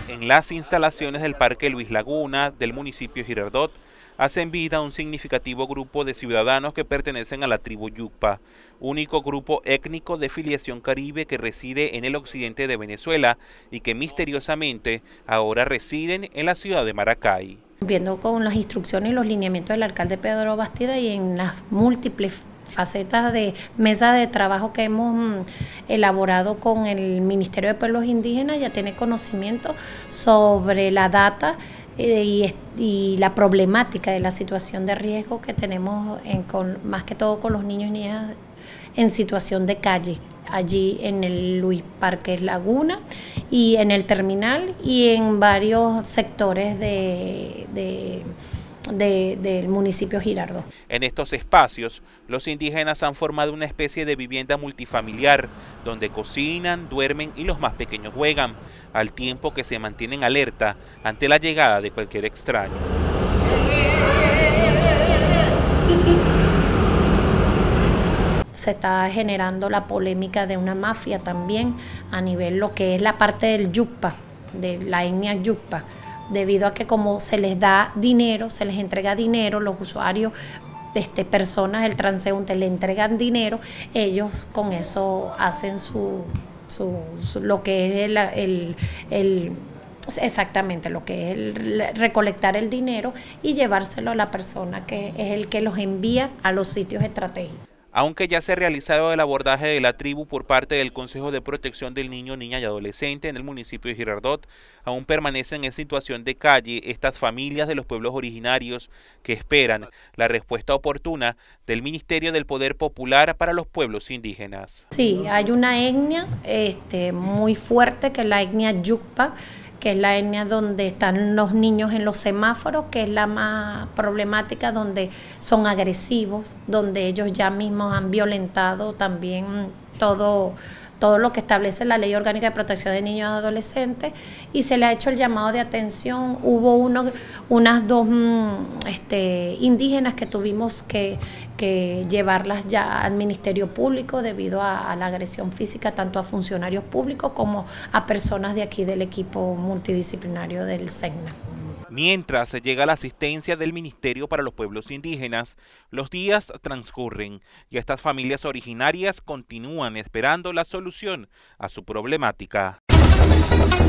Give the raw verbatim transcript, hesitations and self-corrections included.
En las instalaciones del Parque Luis Laguna del municipio de Girardot hacen vida un significativo grupo de ciudadanos que pertenecen a la tribu Yucpa, único grupo étnico de filiación caribe que reside en el occidente de Venezuela y que misteriosamente ahora residen en la ciudad de Maracay. Cumpliendo con las instrucciones y los lineamientos del alcalde Pedro Bastida y en las múltiples facetas de mesa de trabajo que hemos elaborado con el Ministerio de Pueblos Indígenas, ya tiene conocimiento sobre la data y, y la problemática de la situación de riesgo que tenemos en, con, más que todo con los niños y niñas en situación de calle, allí en el Luis Parque Laguna y en el terminal y en varios sectores de, de De, del municipio Girardot. En estos espacios, los indígenas han formado una especie de vivienda multifamiliar, donde cocinan, duermen y los más pequeños juegan, al tiempo que se mantienen alerta ante la llegada de cualquier extraño. Se está generando la polémica de una mafia también a nivel lo que es la parte del Yucpa, de la etnia Yucpa, debido a que como se les da dinero, se les entrega dinero, los usuarios, este, personas, el transeúnte le entregan dinero, ellos con eso hacen su, su, su lo que es el, el, el exactamente lo que es el recolectar el dinero y llevárselo a la persona que es el que los envía a los sitios estratégicos. Aunque ya se ha realizado el abordaje de la tribu por parte del Consejo de Protección del Niño, Niña y Adolescente en el municipio de Girardot, aún permanecen en situación de calle estas familias de los pueblos originarios que esperan la respuesta oportuna del Ministerio del Poder Popular para los pueblos indígenas. Sí, hay una etnia este, muy fuerte que es la etnia Yucpa, que es la etnia donde están los niños en los semáforos, que es la más problemática, donde son agresivos, donde ellos ya mismos han violentado también todo, todo lo que establece la Ley Orgánica de Protección de Niños y Adolescentes, y se le ha hecho el llamado de atención. Hubo uno, unas dos este, indígenas que tuvimos que, que llevarlas ya al Ministerio Público debido a, a la agresión física tanto a funcionarios públicos como a personas de aquí del equipo multidisciplinario del SEGNA. Mientras llega la asistencia del Ministerio para los Pueblos Indígenas, los días transcurren y estas familias originarias continúan esperando la solución a su problemática.